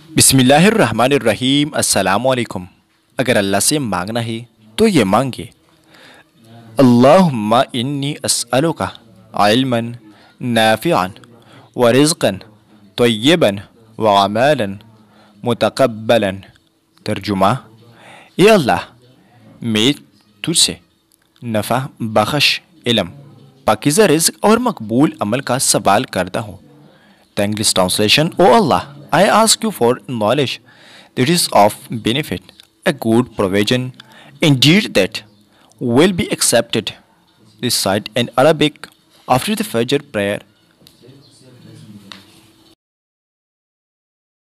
बिस्मिल्लाहिर्रहमानिर्रहीम अस्सलामुअलैकुम। अगर अल्लाह से मांगना है तो ये मांगे, अल्लाहुम्मा इन्नी अस्अलुका इल्मन नाफ़िअन व रिज़्क़न तय्यबन व अमलन मुतक़ब्बलन। तर्जुमा, ये अल्लाह, मैं तुझसे नफ़ा बख्श इल्म, पाकीज़ा रिज़्क़ और मकबूल अमल का सवाल करता हूँ। The English translation: O Allah, I ask you for knowledge that is of benefit, a good provision, indeed that will be accepted. Recite in Arabic after the Fajr prayer